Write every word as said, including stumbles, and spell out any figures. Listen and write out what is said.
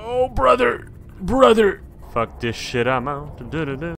Oh, brother. Brother. Fuck this shit, I'm out.